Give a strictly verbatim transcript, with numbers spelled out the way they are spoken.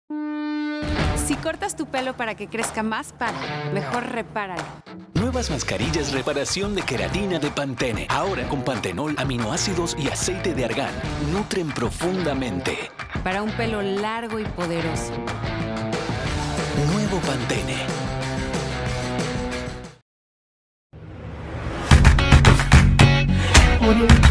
Si cortas tu pelo para que crezca más, para, mejor repáralo. Nuevas mascarillas reparación de queratina de Pantene. Ahora con pantenol, aminoácidos y aceite de argán. Nutren profundamente. Para un pelo largo y poderoso. Nuevo Pantene. Audio